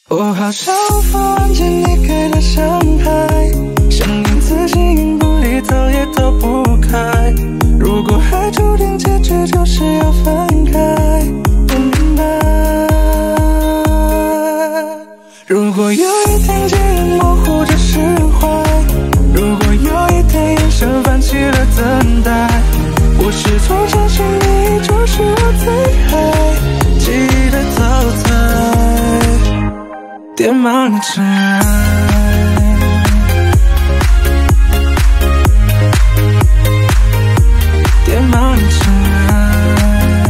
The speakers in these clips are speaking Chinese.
我好想忘记你给的伤害，想念自己不离逃也逃不开。如果还注定结局就是要分开，我明白。如果有一天记忆模糊着释怀，如果有一天眼神泛起了等待，我始终相信你就是我最爱记忆的淘汰，填满了尘埃。填满了尘埃。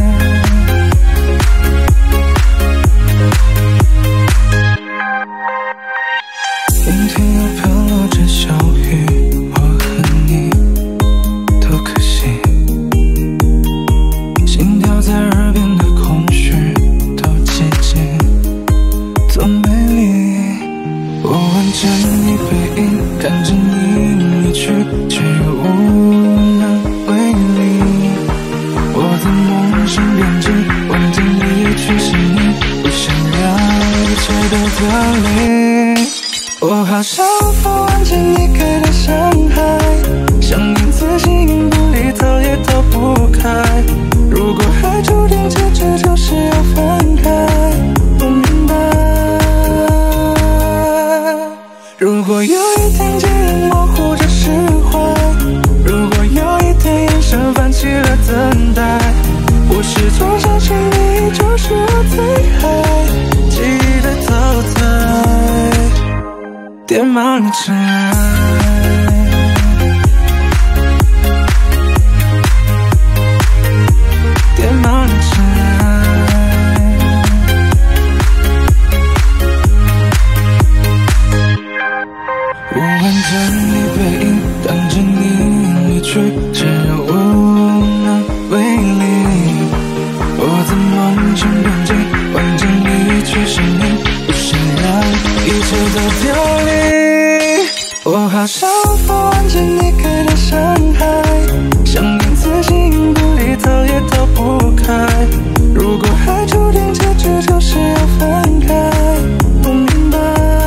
阴天又飘落着小雨，我和你多可惜，心跳在耳边的空虚都寂静，多美丽。我望着你背影，看着你离去，却又无能为力。我的梦想边际，忘记你却是你，不想让一切都凋零。我好想忘记你给的伤害，想念自己不离逃也逃不开。如果还注定结局就是要分开，我明白。如果有一天记忆模糊着释怀，如果有一天眼神泛起了等待，我始终相信你就是我最爱记忆的淘汰，填满了尘埃。填满了尘埃。我望着你背影，看着你离去，却又无能为力。我的梦想边际，望着你却是你，不想让一切都凋零。我好想忘记你给的伤害，想念自己不离逃也逃不开。如果还注定结局就是要分开，我明白。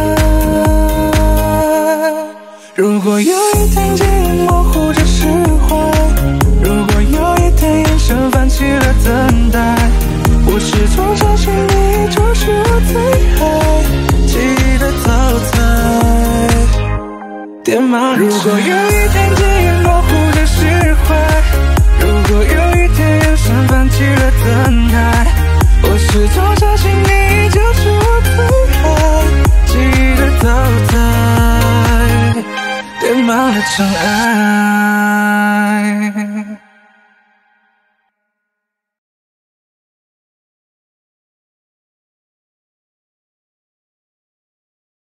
如果有一天记忆模糊着释怀，如果有一天眼神泛起了等待，我始终相信你就是我最爱记忆的淘汰，填满了尘埃。如果有一天记忆模糊着释怀，如果有一天眼神泛起了等待，我始终相信你就是我最爱记忆的淘汰，填满了尘埃。